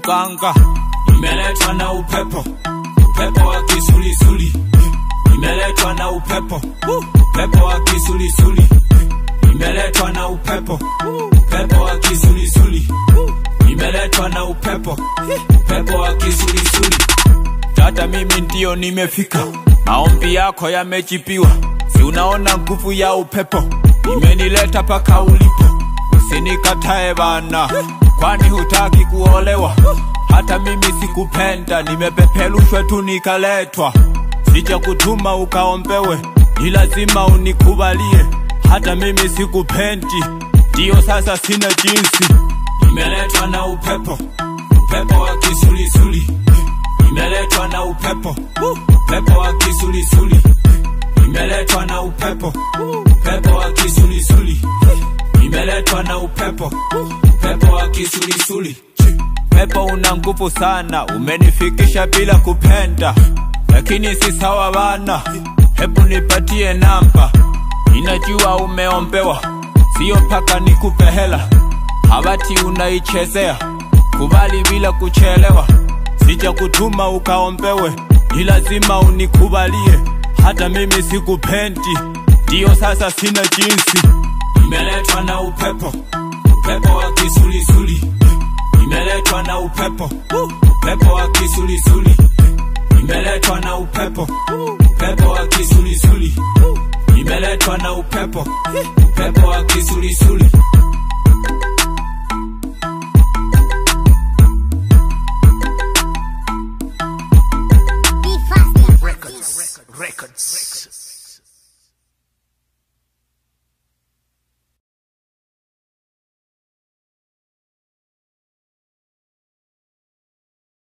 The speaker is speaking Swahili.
ganga. Nimeletwa na upepo, upepo wa kisulisuli. Nimeletwa na upepo, upepo wa kisulisuli. Nimeletwa na upepo, upepo wa kisulisuli. Nimeletwa na upepo, upepo wa kisulisuli. Tata mimi ndio nimefika, maombi yako yamejibiwa. Si unaona nguvu ya upepo imenileta paka ulipo. Usinikatae bana, kwani hutaki kuolewa. Hata mimi sikupenda, nimepeperushwa tu nikaletwa. Sija kutuma ukaombewe, ni lazima unikubalie. Hata mimi sikupendi, ndio sasa sina jinsi. Nimeletwa na upepo, upepo wa kisulisuli. Nimeletwa na upepo, upepo wa kisulisuli. Nimeletwa na upepo, upepo wa kisulisuli. Nimeletwa na upepo, upepo wa kisulisuli. Pepo una nguvu sana, umenifikisha bila kupenda. Lakini si sawa bana, hebu nipatie namba. Ninajua umeombewa, sio paka nikupe hela. Habati unaichezea, kubali bila kuchelewa. Sija kutuma ukaombewe, ni lazima unikubalie. Hata mimi sikupendi, ndio sasa sina jinsi. Nimeletwa na upepo, upepo wa kisulisuli. Nimeletwa na upepo, upepo wa kisulisuli. Nimeletwa na upepo, upepo wa kisulisuli. Nimeletwa na upepo, upepo wa kisulisuli.